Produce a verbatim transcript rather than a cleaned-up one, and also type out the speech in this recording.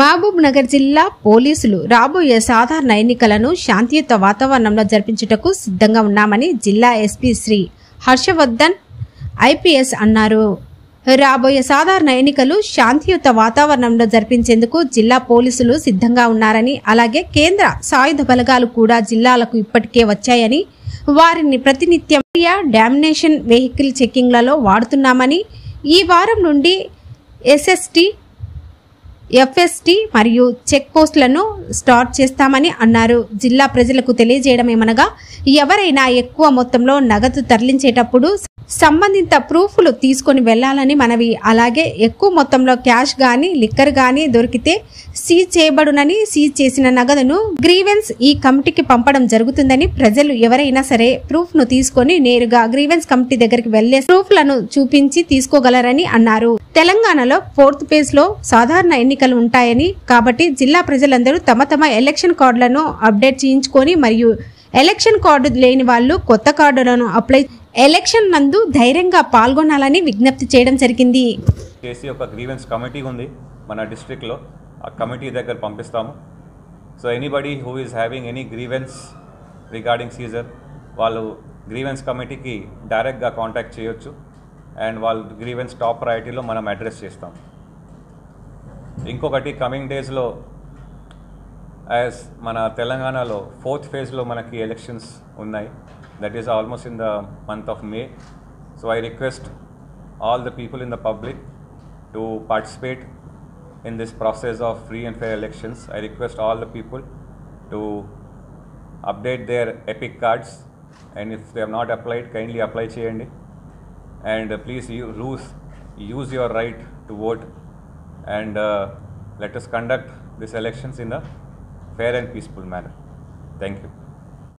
మహబూబ్ నగర్ జిల్లా పోలీసులు రాబోయే సాధారణ ఎన్నికలను శాంతియుత వాతావరణంలో జరిపించుటకు సిద్ధంగా ఉన్నామని జిల్లా ఎస్పీ శ్రీ హర్షవర్ధన్ ఐపీఎస్ అన్నారు. రాబోయే సాధారణ ఎన్నికలు శాంతియుత వాతావరణంలో జరిపించేందుకు జిల్లా పోలీసులు సిద్ధంగా ఉన్నారని, అలాగే కేంద్ర సాయుధ బలగాలు కూడా జిల్లాలకు ఇప్పటికే వచ్చాయని, వారిని ప్రతినిత్యం డామినేషన్ వెహికల్ చెకింగ్లలో వాడుతున్నామని, ఈ వారం నుండి ఎస్ఎస్టీ ఎఫ్ఎస్టీ మరియు చెక్ పోస్టులను స్టార్ట్ చేస్తామని అన్నారు. జిల్లా ప్రజలకు తెలియజేయడమేమనగా, ఎవరైనా ఎక్కువ మొత్తంలో నగదు తరలించేటప్పుడు సంబంధిత ప్రూఫ్లు తీసుకొని వెళ్లాలని మనవి. అలాగే ఎక్కువ మొత్తంలో క్యాష్ గాని లిక్కర్ గాని దొరికితే సీజ్ చేయబడునని, సీజ్ చేసిన నగదును గ్రీవెన్స్ ఈ కమిటీకి పంపడం జరుగుతుందని, ప్రజలు ఎవరైనా సరే ప్రూఫ్ ను తీసుకొని నేరుగా గ్రీవెన్స్ కమిటీ దగ్గరికి వెళ్లే ప్రూఫ్లను చూపించి తీసుకోగలరని అన్నారు. తెలంగాణలో ఫోర్త్ ఫేజ్ లో సాధారణ ఎన్నికలు ఉంటాయని, కాబట్టి జిల్లా ప్రజలందరూ తమ తమ ఎలక్షన్ కార్డులను అప్డేట్ చేయించుకొని మరియు ఎలక్షన్ కార్డు లేని వాళ్ళు కొత్త కార్డులను అప్లై ఎలక్షన్ నందు ధైర్యంగా పాల్గొనాలని విజ్ఞప్తి చేయడం జరిగింది. కేసీ ఒక గ్రీవెన్స్ కమిటీ ఉంది మన డిస్ట్రిక్ట్ లో, ఆ కమిటీ దగ్గర పంపిస్తాము. So anybody who is having any grievance regarding seizure వాళ్ళు గ్రీవెన్స్ కమిటీకి డైరెక్ట్గా కాంటాక్ట్ చేయొచ్చు అండ్ వాళ్ళు గ్రీవెన్స్ టాప్ ప్రయారిటీలో మనం అడ్రస్ చేస్తాం. ఇంకొకటి కమింగ్ డేస్లో యాజ్ మన తెలంగాణలో ఫోర్త్ ఫేజ్లో మనకి ఎలక్షన్స్ ఉన్నాయి. That is almost in the month of May. So I request all the people in the public to participate in this process of free and fair elections. I request all the people to update their epic cards, and if they have not applied, kindly apply cheyandi, and uh, please use use your right to vote, and uh, let us conduct these elections in a fair and peaceful manner. Thank you.